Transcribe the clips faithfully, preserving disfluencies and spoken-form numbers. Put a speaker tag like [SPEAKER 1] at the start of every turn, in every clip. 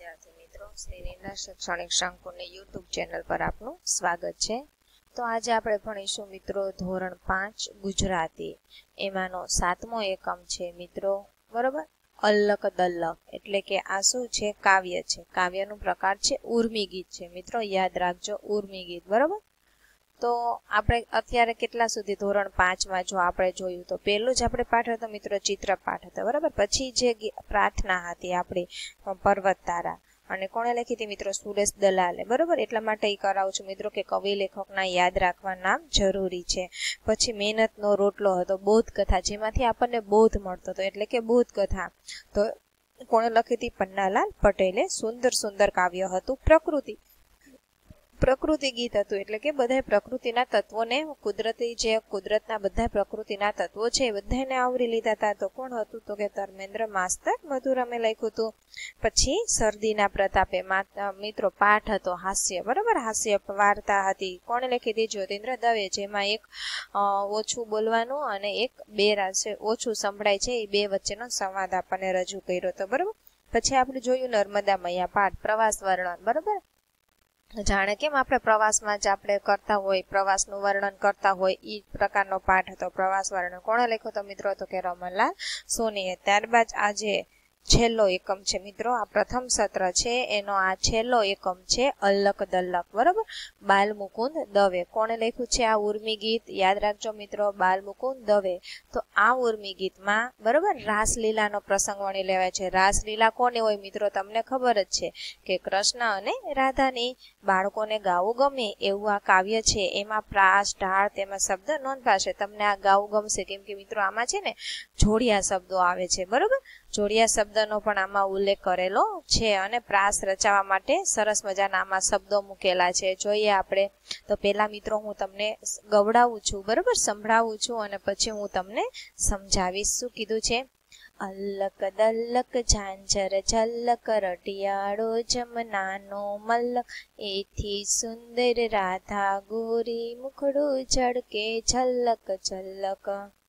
[SPEAKER 1] विद्यार्थी मित्रों, श्री नीना शैक्षणिक संकुलની YouTube ચેનલ પર આપનું સ્વાગત છે। તો આજે આપણે ભણીશું મિત્રો ધોરણ પાંચ ગુજરાતી, એમાંનો સાતમો એકમ છે મિત્રો, બરોબર। અલ્લક દલ્લક એટલે કે આ શું છે? કાવ્ય છે। કાવ્યનું પ્રકાર છે ઉર્મી ગીત છે મિત્રો, યાદ રાખજો ઉર્મી ગીત, બરોબર। તો આપણે અત્યારે કેટલા સુધી ધોરણ પાંચમાં જો આપણે જોયું તો પહેલું જ આપણે પાઠ હતો મિત્રો ચિત્રપાઠ હતો, બરાબર। પછી જે પ્રાર્થના હતી આપણી પર્વત તારા, અને કોણે લખી હતી મિત્રો? સુરેશ દલાલે, બરોબર। એટલા માટે એ કરાવું છું મિત્રો કે કવિ લેખકના યાદ રાખવા નામ જરૂરી છે। પછી મહેનતનો રોટલો હતો બોધ કથા, જેમાંથી આપણને બોધ મળતો હતો, એટલે કે બોધ કથા તો કોણે લખી હતી? પન્નાલાલ પટેલે। સુંદર સુંદર કાવ્ય હતું પ્રકૃતિ, પ્રકૃતિ ગીત હતું, એટલે કે બધા પ્રકૃતિના તત્વોને, કુદરતી જે કુદરતના બધા પ્રકૃતિના તત્વો છે એ બધાને આવરી લીધા હતા। તો કોણ હતું? તો કે ધર્મેન્દ્ર માસ્તર મધુરમે લખ્યું હતું। પછી શરદીના પ્રતાપે મિત્રો પાઠ હતો હાસ્ય, બરાબર, હાસ્ય વાર્તા હતી, કોણે લખી હતી? જ્યોતિન્દ્ર દવે, જેમાં એક ઓછું બોલવાનું અને એક બે રાસે ઓછું સંભળાય છે એ બે વચ્ચેનો સંવાદ આપણને રજૂ કર્યો હતો, બરાબર। પછી આપણે જોયું નર્મદા મૈયા પાઠ, પ્રવાસ વર્ણન, બરાબર। જાણે કેમ આપણે પ્રવાસમાં જ આપણે કરતા હોય, પ્રવાસનું વર્ણન કરતા હોય એ પ્રકારનો પાઠ હતો પ્રવાસ વર્ણન, કોણે લખ્યો હતો મિત્રો? તો કે રમણલાલ સોનીએ। ત્યારબાદ આજે છેલ્લો એકમ છે મિત્રો, આ પ્રથમ સત્ર છે એનો આ છેલ્લો એકમ છે અલ્લક દલ્લક, બરાબર। બાલ મુકુંદ દવે, કોણે લખ્યું છે આ ઉર્મી ગીત? યાદ રાખજો મિત્રો, બાલ મુકુંદ દવે। તો આ ઉર્મી ગીતમાં, બરાબર, રાસલીલાનો પ્રસંગ વણી લેવાય છે। રાસલીલા કોને હોય મિત્રો? તમને ખબર જ છે કે કૃષ્ણ અને રાધાની, બાળકોને ગાવું ગમે એવું આ કાવ્ય છે। એમાં પ્રાસ ઢાળ તેમાં શબ્દ નોંધપાશે, તમને આ ગાવું ગમશે કેમ કે મિત્રો આમાં છે ને જોડિયા શબ્દો આવે છે, બરોબર। જોડિયા શબ્દનો પણ આમાં ઉલ્લેખ કરેલો છે, અને પ્રાસ રચાવવા માટે સરસ મજાના આમાં શબ્દો મૂકેલા છે। જોઈએ આપણે તો પેલા મિત્રો હું તમને ગવડાવું છું, બરોબર, સંભળાવું છું, અને પછી હું તમને સમજાવીશ શું કીધું છે। અલ્લક દલ્લક ઝાંઝર ઝલ્લક રટિયાળો જમનાનો મલ્લક, એથી સુંદર રાધા ગોરી મુખડું ઝળકે ઝલ્લક ઝલ્લક।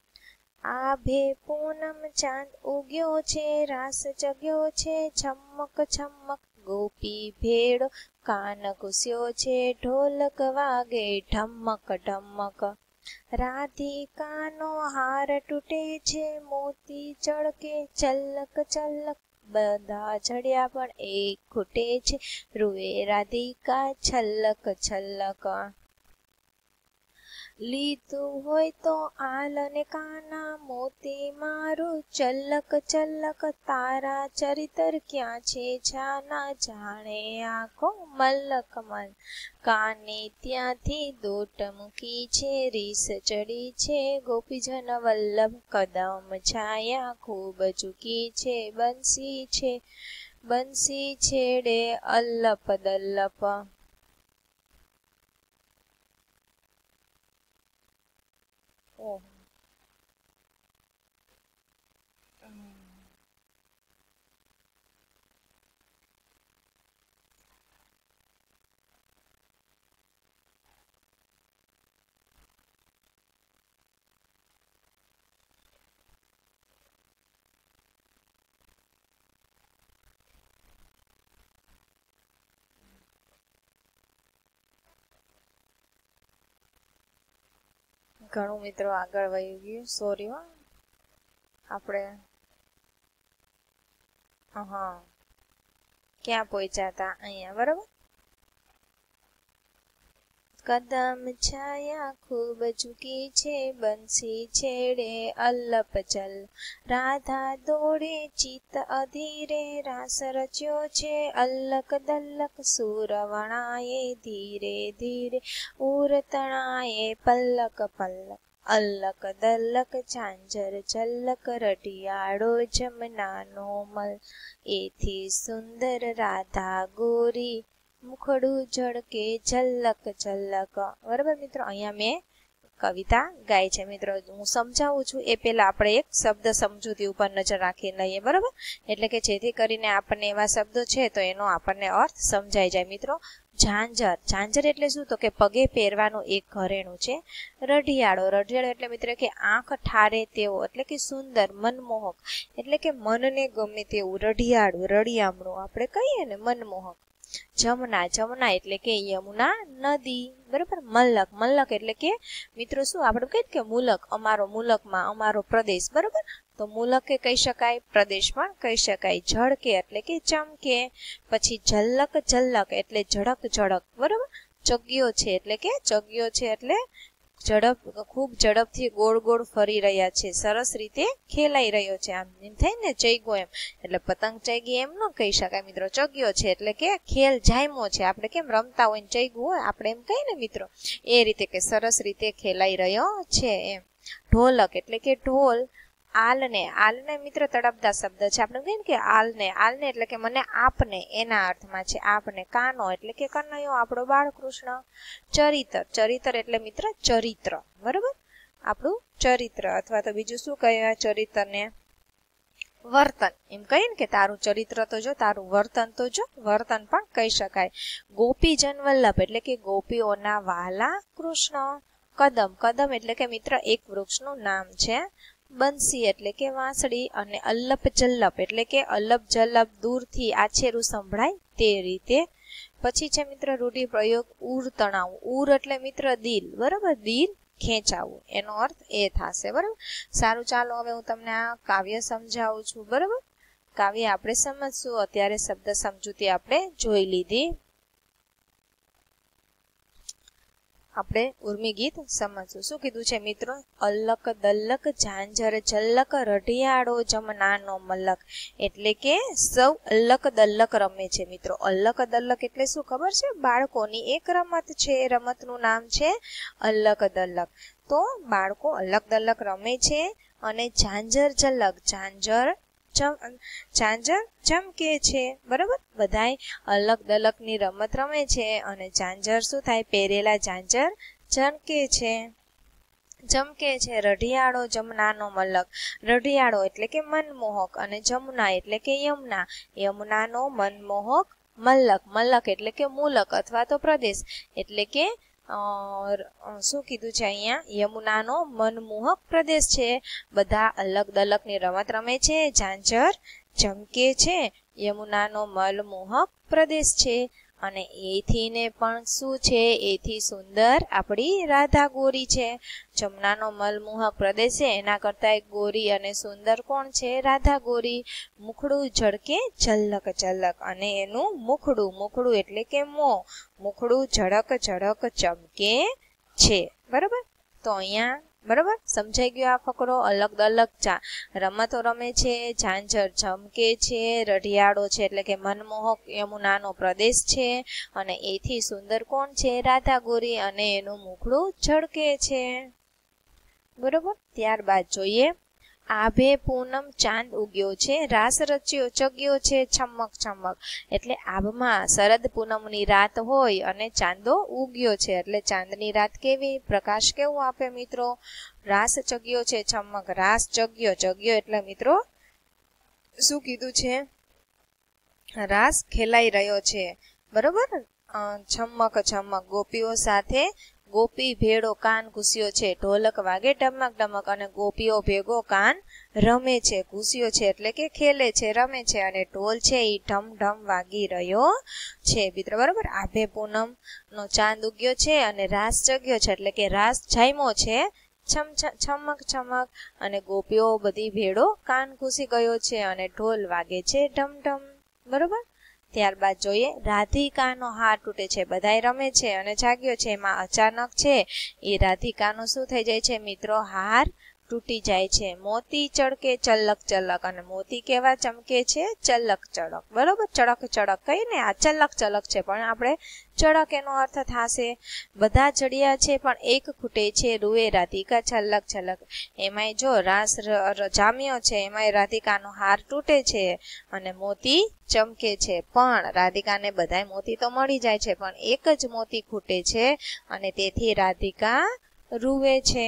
[SPEAKER 1] આભે પૂનમ ચાંદ ઉગ્યો છે, રાસ જગ્યો છે છમક છમક, ગોપી ભેડો કાન કૂસ્યો છે, ઢોલક વાગે ઢમક ઢમક। રાધિકાનો હાર તૂટે છે, મોતી ચળકે ચલ્લક ચલ્લક, બધા જડ્યા પણ એક ખૂટે છે, રૂએ રાધિકા છલ્લક છલ્લક। લીધું હોય તો આલ ને કાના, મોતી મારું ચલ્લક ચલ્લક, તારા ચરિતર ક્યાં છે જાના, જાણે આખો મલ્લક મલ। કાને ત્યાંથી દોટ મૂકી છે, રીસ ચડી છે ગોપીજન વલ્લભ, કદમ છાયા ખૂબ ચૂકી છે, બંસી છે બંસી છેડે અલ્લપ દલ્લપ। ઓહ ઘણું મિત્રો આગળ વહી ગયું, સોરી હો આપણે, હા ક્યાં પહોંચ્યા હતા? અહીંયા, બરાબર। કદમ છાયા ખૂબ ચૂકી છે, બંસી છેડે અલ્લપ ચલ, રાધા દોડે ચિત્ત અધીરે, રાસ રચ્યો છે અલ્લક દલ્લક, સૂર વણાએ ધીરે ધીરે, ઉર તણાએ પલ્લક પલ્લક। અલ્લક દલ્લક ઝાંઝર ઝલ્લક રટિયાળો જમનાનો મલ, એથી સુંદર રાધા ગોરી મુખડું ઝળકે ઝલ્લક ઝલ્લક, બરાબર મિત્રો। અહીંયા મેં કવિતા ગાય છે મિત્રો. હું સમજાવું છું એ પહેલા આપણે એક શબ્દ સમજૂતી ઉપર નજર રાખી લઈએ, બરાબર? એટલે કે જેથી કરીને આપણને એવા શબ્દો છે તો એનો આપણને અર્થ સમજાઈ જાય મિત્રો. ઝાંઝર, ઝાંઝર એટલે શું? તો કે પગે પહેરવાનું એક ઘરેણું છે. રઢિયાળો, રઢિયાળો એટલે મિત્રો કે આંખ ઠારે તેવો, એટલે કે સુંદર, મનમોહક, એટલે કે મનને ગમે તેવું. રઢિયાળું, રળિયામણું આપણે કહીએ ને, મનમોહક. જમના, જમના એટલે કે યમુના નદી, બરાબર? મલક, મલક એટલે કે મિત્રો શું આપણે કહીએ કે મુલક, અમારો મુલકમાં અમારો પ્રદેશ, બરાબર? તો મુલકે કહી શકાય, પ્રદેશ પણ કહી શકાય. ઝળકે એટલે કે ચમકે. પછી ઝલક, ઝલક એટલે ઝડક, ઝડક, બરાબર? ચગ્યો છે એટલે કે ચગ્યો છે એટલે ઝડપ, ખૂબ ઝડપથી ગોળ ગોળ ફરી રહ્યા છે, સરસ રીતે ખેલાઈ રહ્યો છે. આમ એમ થાય ને ચૈગો એમ, એટલે પતંગ ચૈગી એમ ન કહી શકાય મિત્રો. ચગ્યો છે એટલે કે ખેલ જામ્યો છે. આપણે કેમ રમતા હોય ને ચૈગું હોય, આપણે એમ કહીએ ને મિત્રો, એ રીતે કે સરસ રીતે ખેલાઈ રહ્યો છે એમ. ઢોલક એટલે કે ઢોલ. આલને, આલને મિત્ર તળપદા શબ્દ છે. આપણે કહીએ ને કે આલને, આલને એટલે કે મને આપને, એના અર્થમાં છે આપને. કાનો એટલે કે કનૈયો, આપણો બાળકૃષ્ણ. ચરિત્ર, ચરિત્ર એટલે મિત્ર ચરિત્ર, બરાબર? આપણું ચરિત્ર, અથવા તો બીજું શું કહેવાય ચરિત્રને? વર્તન. એમ કહીએ ને કે તારું ચરિત્ર તો જો, તારું વર્તન તો જો, વર્તન પણ કહી શકાય. ગોપીજન વલ્લભ એટલે કે ગોપીઓના વહાલા કૃષ્ણ. કદમ, કદમ એટલે કે મિત્ર એક વૃક્ષનું નામ છે. બંસી એટલે કે વાંસળી. અને અલ્લપ જલ્લપ એટલે કે અલ્લપ જલ્લપ દૂરથી આછેરું સંભળાય તે રીતે. પછી છે મિત્ર રૂઢિપ્રયોગ ઉર તણાવું. ઉર એટલે મિત્ર દિલ, બરાબર? દિલ ખેંચાવું, એનો અર્થ એ થશે, બરાબર? સારું, ચાલો હવે હું તમને આ કાવ્ય સમજાવું છું, બરાબર? કાવ્ય આપણે સમજશું. અત્યારે શબ્દ સમજૂતી આપણે જોઈ લીધી. આપણે ઉર્મી ગીત સમજશું. શું કીધું છે મિત્રો? અલ્લક દલ્લક ઝાંઝર ઝલ્લક રઢિયાળો જમનાનો મલક. એટલે કે સૌ અલ્લક દલ્લક રમે છે મિત્રો. અલ્લક દલ્લક એટલે શું ખબર છે? બાળકોની એક રમત છે. રમતનું નામ છે અલ્લક દલ્લક. તો બાળકો અલ્લક દલ્લક રમે છે. અને ઝાંઝર ઝલ્લક, ઝાંઝર ઝાંઝર ચમકે છે, બરાબર? બધાય અલગ દલક ની રમત રમે છે. અને ઝાંઝર શું થાય? પહેરેલા ઝાંઝર ચમકે છે, ચમકે છે. રઢિયાળો જમનાનો મલક. રઢિયાળો એટલે કે મનમોહક. અને જમના એટલે કે યમુના, યમુનાનો મનમોહક મલક. મલક એટલે કે મુલક અથવા તો પ્રદેશ. એટલે કે શું કીધું છે અહીંયા? યમુનાનો મનમોહક પ્રદેશ છે. બધા અલગ દલક ની રમત રમે છે. ઝાંઝર ચમકે છે. યમુનાનો મનમોહક પ્રદેશ છે. અને એથી ને પણ શું છે? એથી સુંદર આપણી રાધા ગોરી છે. જમનાનો મનમોહક પ્રદેશ છે, એના કરતા એક ગોરી અને સુંદર કોણ છે? રાધા ગોરી. મુખડું ઝળકે ઝલક ઝલક. અને એનું મુખડું, મુખડું એટલે કે મોં, મુખડું ઝળક ઝળક ચમકે છે, બરાબર? તો અહીંયા બરાબર સમજાઈ ગયો આ ફકરો. અલગ દલક ચા રમતો રમે છે. ઝાંઝર ચમકે છે. રઢિયાળો છે એટલે કે મનમોહક યમુનાનો પ્રદેશ છે. અને એથી સુંદર કોણ છે? રાધા ગોરી. અને એનું મુખડું ઝળકે છે, બરોબર? ત્યારબાદ જોઈએ, આભે પૂનમ ચાંદ ઉગ્યો છે. રાસ રચ્યો ચગ્યો છે છમક છમક. એટલે આભમાં શરદ પૂનમની રાત હોય અને ચાંદો ઉગ્યો છે. એટલે ચાંદની રાત કેવી? પ્રકાશ કેવું આપે મિત્રો? રાસ ચગ્યો છે છમક. રાસ ચગ્યો, ચગ્યો એટલે મિત્રો શું કીધું છે? રાસ ખેલાઈ રહ્યો છે, બરોબર? છમક છમક ગોપીઓ સાથે ગોપી ભેડો કાન ઘૂસ્યો છે. ઢોલક વાગે ડમક ડમક. અને ગોપીઓ ભેગો કાન રમે છે. ઘૂસ્યો છે એટલે કે ખેલે છે, રમે છે. અને ઢોલ છે એ ઢમ ઢમ વાગી રહ્યો છે મિત્ર, બરોબર? આભે પૂનમ નો ચાંદ ઉગ્યો છે અને રાસ જગ્યો છે એટલે કે રાસ જામ્યો છે. છમ છમક છમક. અને ગોપીઓ બધી ભેડો કાન ઘૂસી ગયો છે. અને ઢોલ વાગે છે ઢમ ઢમ, બરોબર? ત્યારબાદ જોઈએ, રાધિકાનો હાર તૂટે છે. બધાય રમે છે અને જાગ્યો છે. એમાં અચાનક છે એ રાધિકાનો શું થઈ જાય છે મિત્રો? હાર તૂટી જાય છે. મોતી ચળકે ચલક ચલક. અને મોતી કેવા ચમકે છે? ચલક ચળક, બરોબર? ચળક ચળક કઈ ને આ ચલક ચલક છે, પણ આપણે ચળક એનો અર્થ થશે. બધા ચડિયા છે પણ એક ખૂટે છે. રૂએ રાધિકા છલક છલક. એમાંય જો રાસ જામ્યો છે, એમાંય રાધિકાનો હાર તૂટે છે અને મોતી ચમકે છે. પણ રાધિકાને બધાય મોતી તો મળી જાય છે, પણ એક જ મોતી ખૂટે છે. અને તેથી રાધિકા રૂવે છે.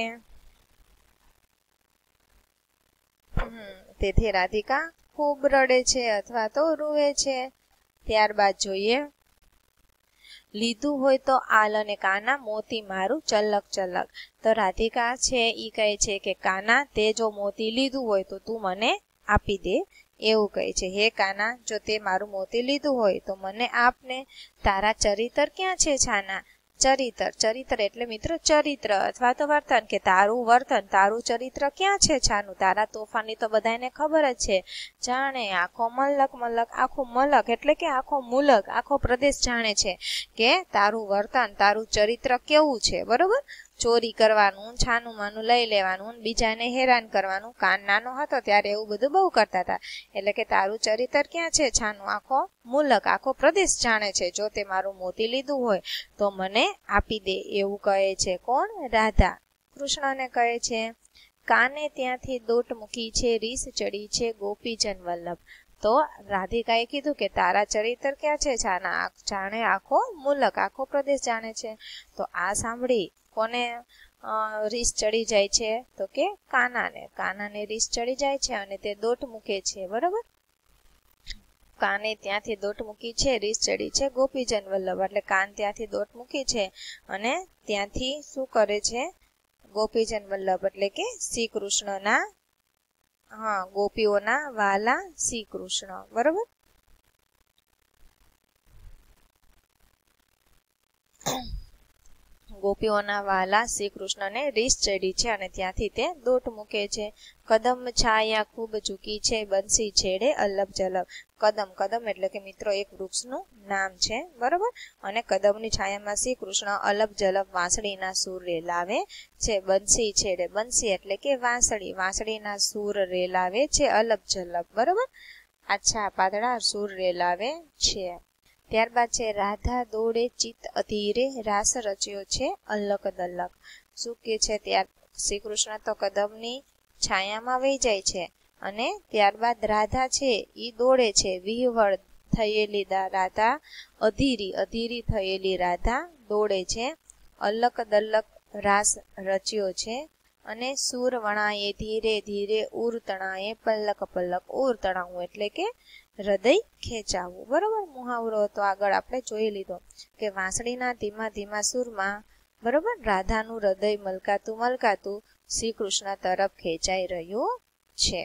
[SPEAKER 1] તેથી રાધિકા ખૂબ રડે છે અથવા તો રૂવે છે. ત્યારબાદ જોઈએ, લીધું હોય તો આલ અને કાના મોતી મારું ચલક ચલક. તો રાધિકા છે ઈ કહે છે કે કાના, તે જો મોતી લીધું હોય તો તું મને આપી દે, એવું કહે છે. હે કાના, જો તે મારું મોતી લીધું હોય તો મને આપને. તારા ચરિત્ર ક્યાં છે છાના? ચરિત્ર, ચરિત્ર એટલે મિત્રો ચરિત્ર અથવા તો વર્તન, કે તારું વર્તન, તારું ચરિત્ર ક્યાં છે છાનું? તારા તોફાની તો બધાને ખબર જ છે. જાણે આખો મલક, મલક આખો મલક એટલે કે આખો મુલક, આખો પ્રદેશ જાણે છે કે તારું વર્તન, તારું ચરિત્ર કેવું છે. બરોબર, ચોરી કરવાનું, છાનું માનું લઈ લેવાનું, બીજાને હેરાન કરવાનું. કાન નાનો હતો ત્યારે એવું બધું બહુ કરતા હતા. એટલે કે તારું ચરિત્ર ક્યાં છે છાનું? આખો મુલક, આખો પ્રદેશ જાણે છે. જો તે મારું મોતી લીધું હોય તો મને આપી દે, એવું કહે છે. કોણ? રાધા કૃષ્ણને કહે છે. કાને ત્યાંથી દોટ મૂકી છે, રીસ ચડી છે ગોપીજન વલ્લભ. તો રાધિકાએ કીધું કે તારા ચરિત્ર ક્યાં છે છાના? જાણે આખો મુલક, આખો પ્રદેશ જાણે છે. તો આ સાંભળી કોને રીસ ચડી જાય છે? તો કે કાનાને. કાનાને રીસ ચડી જાય છે અને તે દોટ મૂકે છે. બરોબર, કાને ત્યાંથી દોટ મૂકી છે, રીસ ચડી છે ગોપીજન વલ્લભ. એટલે કાન ત્યાંથી દોટ મૂકી છે અને ત્યાંથી શું કરે છે? ગોપીજન વલ્લભ એટલે કે શ્રી કૃષ્ણના, હા, ગોપીઓના વાલા શ્રી કૃષ્ણ. બરોબર, ગોપીઓના વાલા શ્રી કૃષ્ણને રીસ ચડી છે અને ત્યાંથી તે દોટ મૂકે છે. કદમ છાયા ખૂબ ઝૂકી છે, બંસી છેડે અલ્લભ જલભ. કદમ, કદમ એટલે કે મિત્રો એક વૃક્ષનું નામ છે. બરોબર, અને કદમની છાયામાં શ્રી કૃષ્ણ અલભ જલભ વાંસળીના સૂર રેલાવે છે. બંસી છેડે, બંસી એટલે કે વાંસળી, વાંસળીના સૂર રેલાવે છે અલભ જલભ. બરોબર, આછા પાતળા સૂર રેલાવે છે. ત્યારબાદ છે, રાધા દોડે ચિત્ત અધીરે, રાસ રચ્યો છે અલ્લક દલ્લક. શું કે છે? ત્યાર શ્રી કૃષ્ણ તો કદમની છાયામાં વહી જાય છે અને ત્યારબાદ રાધા છે ઈ દોડે છે. વિહવળ થયેલી રાધા, અધીરી, અધીરી થયેલી રાધા દોડે છે. અલ્લક દલ્લક રાસ રચ્યો છે અને સૂર વણાએ ધીરે ધીરે, ઉર તણાએ પલ્લક પલ્લક. ઉર તણાવું એટલે કે હૃદય ખેંચાવું. બરોબર, મુહાવરો તો આગળ આપણે જોઈ લીધો કે વાંસળીના ધીમા ધીમા સૂરમાં, બરોબર, રાધાનું હૃદય મલકાતું મલકાતું શ્રી કૃષ્ણ તરફ ખેંચાઈ રહ્યું છે.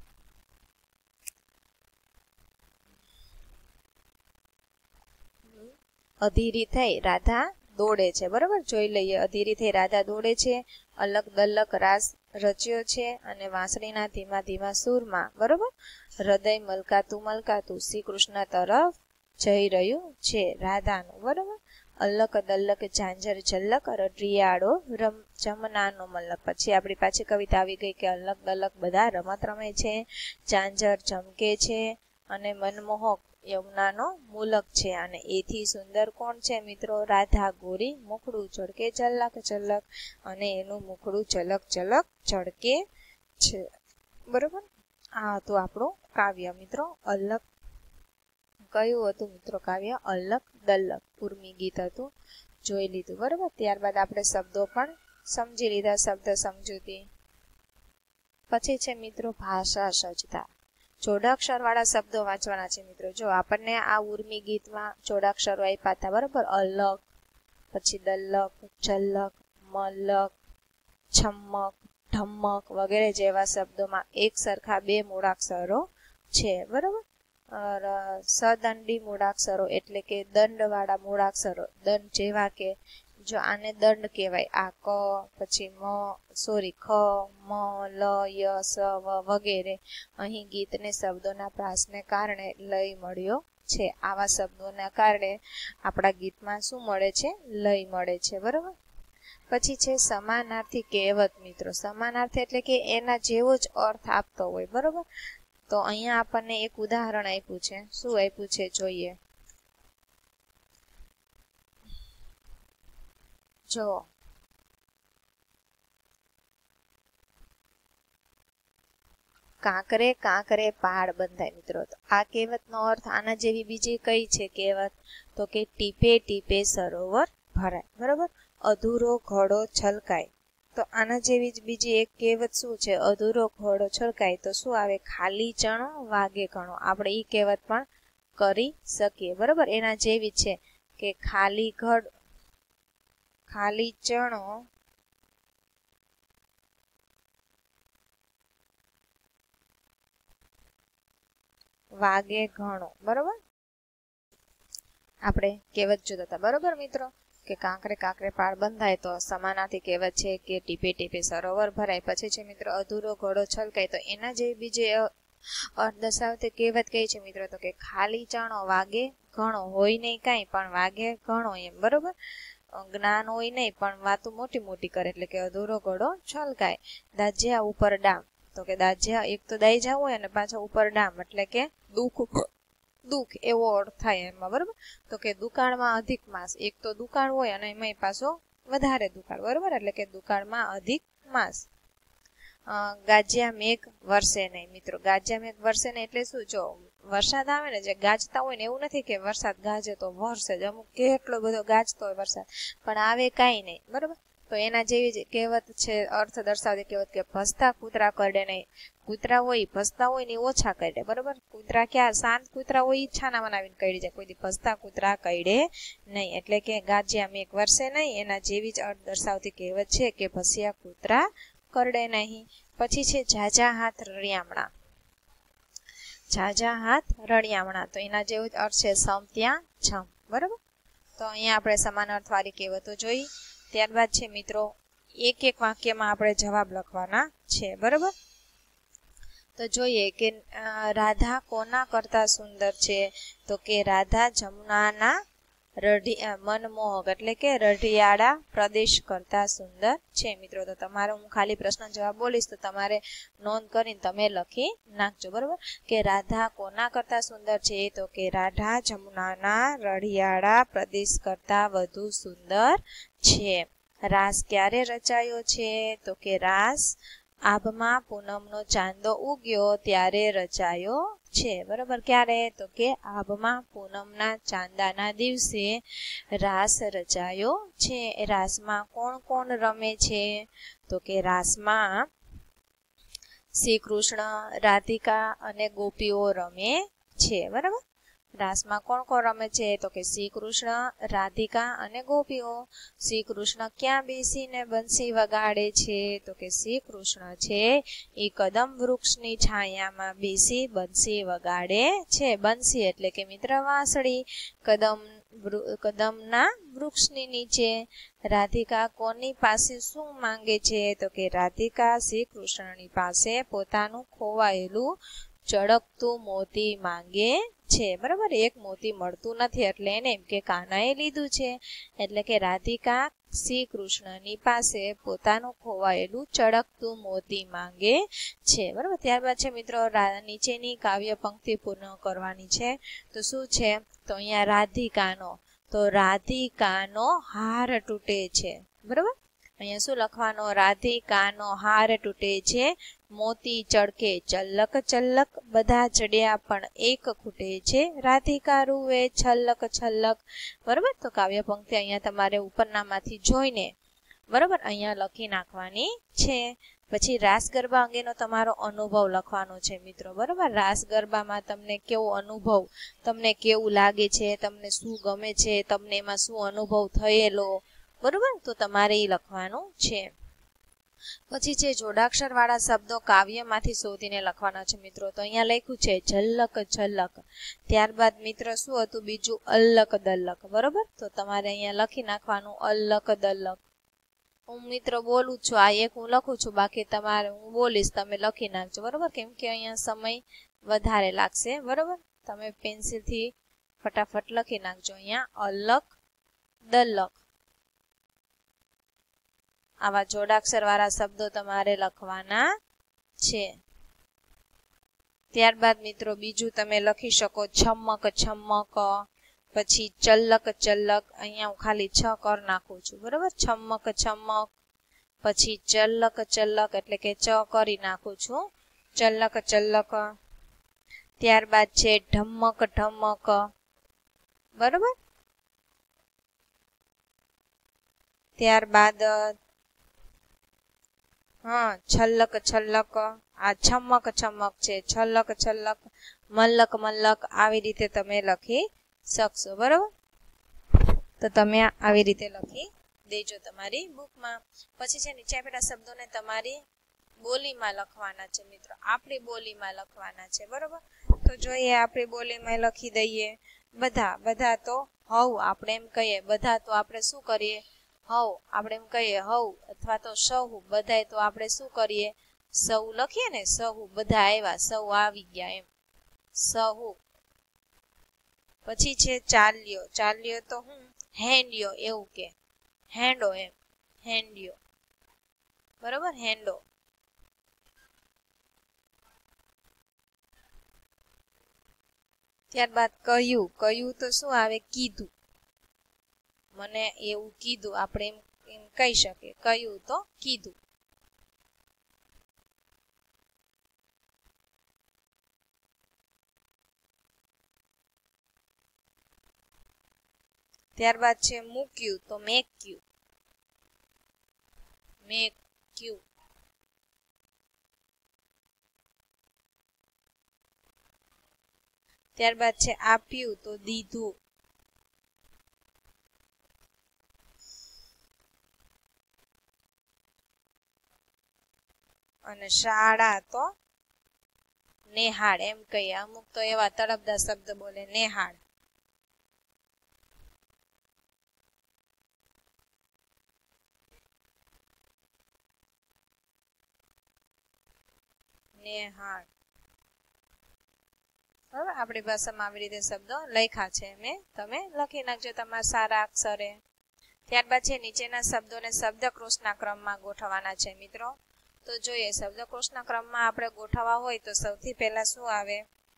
[SPEAKER 1] અધીરી થઈ રાધા દોડે છે. બરોબર, જોઈ લઈએ. અધીરી થઈ રાધા દોડે છે, અલક દલ્લક રાસ રચ્યો છે અને વાંસળીના ધીમા ધીમા સૂરમાં, બરોબર, હૃદય મલકાતું મલકાતું શ્રી કૃષ્ણ તરફ જઈ રહ્યું છે રાધાનું. બરોબર, અલ્લક દલ્લક ઝાંઝર ઝલ્લક રઢિયાળો રમ જમનાનો મલ્લક. પછી આપણી પાછી કવિતા આવી ગઈ કે અલ્લક દલ્લક બધા રમત રમે છે, ઝાંઝર ઝમકે છે અને મનમોહક યમુનાનો મૂલક છે. અને એથી સુંદર કોણ છે મિત્રો? રાધા ગોરી, મુખડું ઝળકે ઝલક ઝલક, અને એનું મુખડું ઝલક ઝલક ઝળકે છે. બરોબર, આ હતું આપણું કાવ્ય મિત્રો. અલ્લક કયું હતું મિત્રો? કાવ્ય અલ્લક દલ્લક, ઉર્મી ગીત હતું, જોઈ લીધું. બરોબર, ત્યારબાદ આપણે શબ્દો પણ સમજી લીધા, શબ્દ સમજૂતી. પછી છે મિત્રો ભાષા સજ્જતા. જોડાક્ષર વાળા શબ્દો વાંચવાના છે મિત્રો. જો આપણને આ ઉર્મી ગીતમાં જોડાક્ષરો આપ્યા હતા. બરોબર, અલક, પછી દલ્લક, ઝલ્લક, મલક, છમ્મક, ઢમ્મક વગેરે જેવા શબ્દોમાં એક સરખા બે મૂળાક્ષરો છે. બરોબર, સદંડી મૂળાક્ષરો એટલે કે દંડવાળા મૂળાક્ષરો, દંડ જેવા કે જો આને દંડ કહેવાય, આ ક, પછી મ, સોરી ખ, મ, લ, ય, સ, વ વગેરે. અહીં ગીતને શબ્દોના પ્રાસને કારણે લય મળ્યો છે. આવા શબ્દોના કારણે આપણા ગીતમાં શું મળે છે? લય મળે છે. બરોબર, પછી છે સમાનાર્થી કહેવત મિત્રો. સમાનાર્થી એટલે કે એના જેવો જ અર્થ આપતો હોય. બરોબર, તો અહીંયા આપણને એક ઉદાહરણ આપ્યું છે. શું આપ્યું છે જોઈએ. જો કાંકરે કાંકરે પહાડ બંધાય મિત્રો. તો આ કહેવતનો અર્થ આના જેવી બીજી કઈ છે કહેવત? તો કે ટીપે ટીપે સરોવર ભરાય. બરોબર, અધૂરો ઘડો છલકાય તો આના જેવી જ બીજી એક કહેવત શું છે, અધૂરો ઘોડો છલકાય તો શું આવે, ખાલી ચણો વાગે ઘણો. આપણે ઈ કહેવત પણ કરી શકીએ, બરોબર. એના જેવી છે કે ખાલી ઘડ ખાલી ચણો વાગે ઘણો, બરોબર. આપણે કહેવત જોતા હતા, બરોબર મિત્રો, કે કાંકરે કાંકરે પાળ બંધાય તો સમાનાર્થી કહેવત છે કે ટીપે ટીપે સરોવર ભરાય. પછી છે મિત્રો અધૂરો ઘોડો છલકાય, તો એના જેવી બીજી અર્થ દર્શાવતી કહેવત કઈ છે મિત્રો, તો કે ખાલી ચણો વાગે ઘણો. હોય નહીં કાંઈ પણ વાગે ઘણો, એમ બરોબર. જ્ઞાન હોય નહીં પણ વાતો મોટી મોટી કરે, એટલે કે અધૂરો ઘોડો છલકાય. દાજ્યા ઉપર ડામ, તો કે દાજ્યા એક તો દાઈ જવું હોય અને પાછા ઉપર ડામ એટલે કે દુઃખ દુઃખ એવો અર્થ થાય એમાં, બરોબર. તો કે દુકાળમાં અધિક માસ, એક તો દુકાળ હોય અને એમાં પાછો વધારે દુકાળ, બરોબર, એટલે કે દુકાળમાં અધિક માસ. ગાજ્યા મેઘ વરસે નહીં મિત્રો, ગાજ્યા મેઘ વરસે નહીં એટલે શું, જો વરસાદ આવે ને જે ગાજતા હોય ને, એવું નથી કે વરસાદ ગાજે તો વરસે જ, અમુક કેટલો બધો ગાજતો હોય વરસાદ પણ આવે કાંઈ નહીં, બરોબર. તો એના જેવી જ કહેવત છે, અર્થ દર્શાવતી કહેવત કે ભસતા કૂતરા કરડે નહીં. કૂતરા હોય ભસતા હોય ને ઓછા કરડે, બરોબર. કૂતરા ક્યાં શાંત કૂતરા હોય છાના મનાવીને કરડી જાય, કોઈ દી ભસતા કૂતરા કરડે નહીં. એટલે કે ગાજ્યા મેઘ વરસે નહીં, એના જેવી જ અર્થ દર્શાવતી કહેવત છે કે ભસ્યા કૂતરા કરડે નહીં. પછી છે ઝાઝા હાથ રળિયામણા, ઝાઝા હાથ રળિયામણા, તો એના જેવો જ અર્થ છે સમ ત્યાં છમ, બરોબર. તો અહીંયા આપણે સમાન અર્થવાળી કહેવતો જોઈ. ત્યારબાદ છે મિત્રો એક એક વાક્યમાં આપણે જવાબ લખવાના છે, બરોબર. તો જોઈએ કે રાધા કોના કરતા સુંદર છે, તો કે રાધા જમુનાના રઢી મનમોહક એટલે કે રઢિયાળા પ્રદેશ કરતા સુંદર છે. મિત્રો તો તમારે હું ખાલી પ્રશ્ન જવાબ બોલીશ તો તમારે નોંધ કરીને તમે લખી નાખજો, બરોબર. કે રાધા કોના કરતા સુંદર છે, તો કે રાધા જમુનાના રઢિયાળા પ્રદેશ કરતા વધુ સુંદર છે. રાસ ક્યારે રચાયો છે, તો કે રાસ આભમાં પૂનમનો ચાંદો ઉગ્યો ત્યારે રચાયો છે, બરોબર. ક્યારે, તો કે આભમાં પૂનમના ચાંદાના દિવસે રાસ રચાયો છે. રાસમાં કોણ કોણ રમે છે, તો કે રાસમાં શ્રી કૃષ્ણ, રાધિકા અને ગોપીઓ રમે છે, બરાબર. રાસમાં કોણ કોણ રમે છે, તો કે શ્રી કૃષ્ણ, રાધિકા અને ગોપીઓ. શ્રી કૃષ્ણ ક્યાં બેસીને બંસી વગાડે છે, તો કે શ્રી કૃષ્ણ છે એ કદમ વૃક્ષની છાયામાં બેસી બંસી વગાડે છે. બંસી એટલે કે મિત્ર વાંસળી, કદમ કદમના વૃક્ષની નીચે. રાધિકા કોની પાસે શું માંગે છે, તો કે રાધિકા શ્રી કૃષ્ણની પાસે પોતાનું ખોવાયેલું ચળકતું મોતી માંગે છે, બરાબર. એક મોતી મળતું નથી એટલે એને એમ કે કાનાએ લીધું છે, એટલે કે રાધિકા શ્રી કૃષ્ણની પાસે પોતાનું ખોવાયેલું ચળકતું મોતી માંગે છે, બરાબર. ત્યારબાદ છે મિત્રો નીચેની કાવ્ય પંક્તિ પૂર્ણ કરવાની છે. તો શું છે, તો અહીંયા રાધિકાનો, તો રાધિકાનો હાર તૂટે છે, બરાબર. અહીંયા શું લખવાનો, રાધિકાનો હાર તૂટે છે, મોતી ચળકે ચલ્લક ચલ્લક, બધા ચડ્યા પણ એક ખૂટે છે, રાધિકા રૂવે છલ્લક છલ્લક, બરાબર. તો કાવ્ય પંક્તિ અહીંયા તમારે ઉપરનામાંથી જોઈને બરાબર અહીંયા લખી નાખવાની છે. પછી રાસ ગરબા અંગેનો તમારો અનુભવ લખવાનો છે મિત્રો, બરાબર. રાસ ગરબામાં તમને કેવો અનુભવ, તમને કેવું લાગે છે, તમને શું ગમે છે, તમને એમાં શું અનુભવ થયેલો, બરોબર. તો તમારે એ લખવાનું છે. પછી છે જોડાક્ષર વાળા શબ્દો કાવ્યમાંથી શોધીને લખવાના છે મિત્રો. તો અહીંયા લખ્યું છે ઝલ્લક ઝલ્લક, ત્યારબાદ મિત્ર શું હતું બીજું, અલ્લક દલ્લક, બરોબર. તો તમારે અહીંયા લખી નાખવાનું અલ્લક દલ્લક. હું મિત્રો બોલું છું, આ એક હું લખું છું, બાકી તમારે હું બોલીશ તમે લખી નાખજો, બરોબર. કેમ કે અહીંયા સમય વધારે લાગશે, બરોબર. તમે પેન્સિલથી ફટાફટ લખી નાખજો. અહીંયા અલ્લક દલ્લક, આવા જોડાક્ષર વાળા શબ્દો તમારે લખવાના છે. ત્યારબાદ મિત્રો બીજું તમે લખી શકો છમક છમક, પછી ચલ્લક ચલ્લક, અહીંયા હું ખાલી છ કર નાખું છું, બરોબર. છમક છમક, પછી ચલ્લક ચલ્લક એટલે કે ચ કરી નાખું છું, ચલ્લક ચલ્લક. ત્યારબાદ છે ઢમક ઢમક, બરોબર. ત્યારબાદ હા, છલ્લક છલ્લક, આ છમક છમક છે, છલ્લક છલ્લક, મલ્લક મલ્લક, આવી રીતે તમે લખી શકશો. બરોબર, તો તમે આવી રીતે લખી દેજો તમારી બુકમાં. પછી છે નીચે આપેલા શબ્દોને તમારી બોલીમાં લખવાના છે મિત્રો, આપણી બોલીમાં લખવાના છે. બરોબર, તો જોઈએ આપણી બોલીમાં લખી દઈએ. બધા, બધા તો હવ આપણે એમ કહીએ, બધા તો આપણે શું કરીએ, હવ આપણે એમ કહીએ હવ, અથવા તો સૌ, બધાય તો આપણે શું કરીએ, સૌ લખીએ ને, સૌ, બધા આવ્યા, સૌ આવી ગયા એમ, સહુ. પછી છે ચાલ્યો, ચાલ્યો તો હું હેંડ્યો એવું કે, હેંડો એમ, હેંડ્યો. બરોબર, હેંડો. ત્યારબાદ કહ્યું, કહ્યું તો શું આવે, કીધું, મને એવું કીધું, આપણે એમ એમ કહી શકીએ, કહ્યું તો કીધું. ત્યારબાદ છે મૂક્યું તો મેક્યું, મેક્યું. ત્યારબાદ છે આપ્યું તો દીધું, અને શાળા તો નેહાળ એમ કહીએ. અમુક તો એવા તળપદા શબ્દ બોલે, નેહાળ. નેહાળ. બરાબર, આપણી ભાષામાં આવી રીતે શબ્દો લખ્યા છે મેં, તમે લખી નાખજો તમારા સારા અક્ષરે. ત્યારબાદ છે નીચેના શબ્દોને શબ્દકોશના ક્રમમાં ગોઠવવાના છે મિત્રો. તો જોઈએ, શબ્દકોશના ક્રમમાં આપણે ગોઠવવા હોય તો સૌથી પહેલા શું આવે,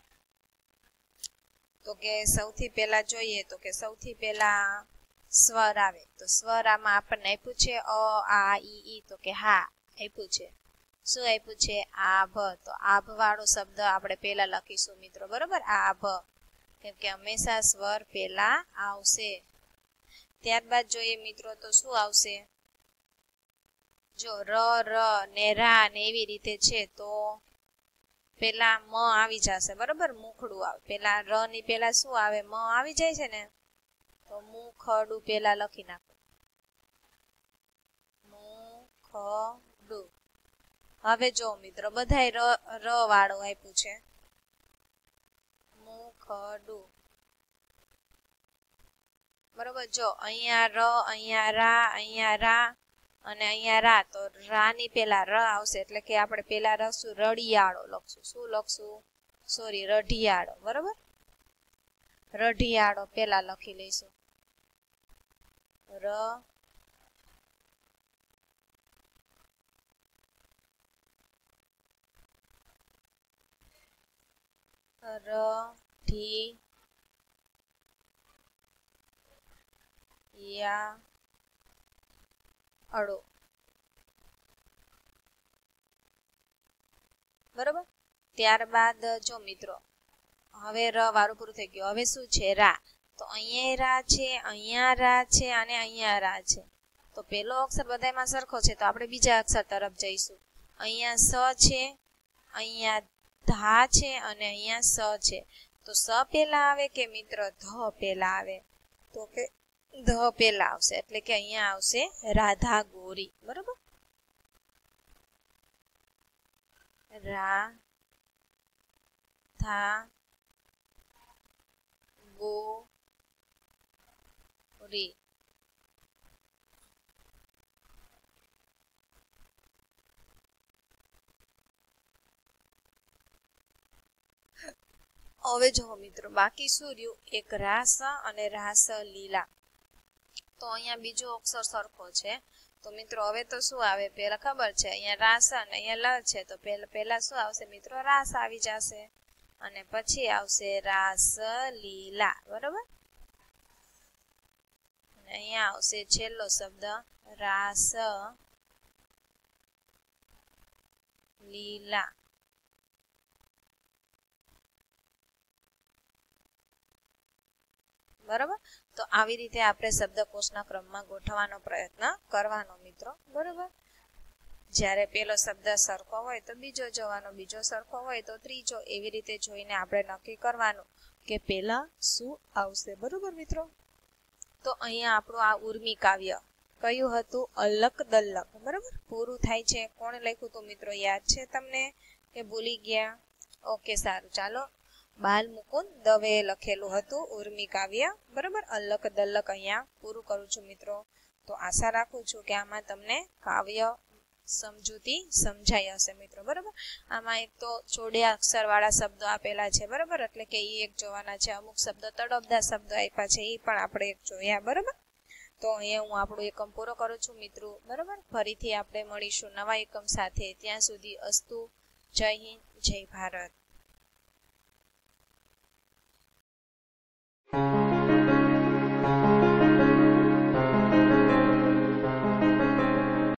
[SPEAKER 1] તો કે સૌથી પહેલા જોઈએ તો કે સૌથી પહેલા સ્વર આવે. તો સ્વર આમાં આપણને આપ્યું છે અ આ ઈ ઈ, તો કે હા આપ્યું છે. શું આપ્યું છે, આભ. તો આભ વાળો શબ્દ આપણે પહેલા લખીશું મિત્રો. બરોબર, આભ, કેમ કે હંમેશા સ્વર પહેલા આવશે. ત્યારબાદ જોઈએ મિત્રો તો શું આવશે, જો ર ર ને રા ને એવી રીતે છે તો પેલા મ આવી જશે. બરોબર, મુખડું આવે પેલા, ર ની પેલા શું આવે, મ આવી જાય છે ને, તો મુખડું પેલા લખી નાખો, મુખડું. હવે જો મિત્રો બધાય ર ર વાળું આપ્યું છે, મુખડું. બરોબર, જો અહીંયા ર, અહીંયા રા, અહીંયા રા અને અહીંયા રા, તો રા ની પેલા ર આવશે, એટલે કે આપણે પેલા લખશું રડિયાળો લખશું. શું લખશું, સોરી રઢિયાળો. બરોબર, રઢિયાળો પેલા લખી લઈશું, ર રઢી યા અડો. બરોબર, ત્યારબાદ જો મિત્રો હવે ર વાળું પૂરું થઈ ગયું. હવે શું છે, રા. તો અહીંયા રા છે, અહીંયા રા છે અને અહીંયા રા છે. તો પેલો અક્ષર બધામાં સરખો છે, તો આપણે બીજા અક્ષર તરફ જઈશું. અહીંયા સ છે, અહીંયા ધા છે અને અહીંયા સ છે. તો સ પેલા આવે કે મિત્ર ધ પેલા આવે, તો કે ધ પેલા આવશે, એટલે કે અહીંયા આવશે રાધા ગોરી. બરોબર, રા ધા ગોરી. હવે જો મિત્રો બાકી શું રહ્યું, એક રાસ અને રાસ લીલા. તો અહીંયા બીજો અક્ષર સરખો છે, તો મિત્રો હવે તો શું આવે, પેલા ખબર છે અહીંયા રાસ અને અહીંયા લ છે, તો પેલા પેલા શું આવશે મિત્રો, રાસ આવી જશે, અને પછી આવશે રાસ લીલા. બરોબર, અને અહીંયા આવશે છેલ્લો શબ્દ રાસ લીલા. બરોબર, તો આવી રીતે આપણે શબ્દકોશના ક્રમમાં ગોઠવવાનો પ્રયત્ન કરવાનો મિત્રો. બરોબર, જ્યારે પેલો શબ્દ સરખો હોય તો બીજો જોવાનો, બીજો સરખો હોય તો ત્રીજો, એવી રીતે જોઈને આપણે નક્કી કરવાનું કે પેલા શું આવશે. બરોબર મિત્રો? તો અહીંયા આપણું આ ઉર્મી કાવ્ય કયું હતું? અલક દલ્લક. બરોબર, પૂરું થાય છે. કોણે લખ્યું હતું મિત્રો? યાદ છે તમને કે ભૂલી ગયા? ઓકે, સારું. ચાલો, બાલ મુકુંદ દવેએ લખેલું હતું ઉર્મી કાવ્ય. બરોબર, અલક દલ્લક અહીંયા પૂરું કરું છું મિત્રો. તો આશા રાખું છું કે આમાં તમને કાવ્ય સમજૂતી સમજાઈ હશે મિત્રો. બરોબર, આમાં એક તો જોડ્યા અક્ષર વાળા શબ્દો આપેલા છે. બરોબર, એટલે કે એ એક જોવાના છે. અમુક શબ્દો તળપદા શબ્દો આપ્યા છે, એ પણ આપણે એક જોયા. બરોબર, તો અહીંયા હું આપણું એકમ પૂરો કરું છું મિત્રો. બરોબર, ફરીથી આપણે મળીશું નવા એકમ સાથે. ત્યાં સુધી અસ્તુ. જય હિન્દ, જય ભારત.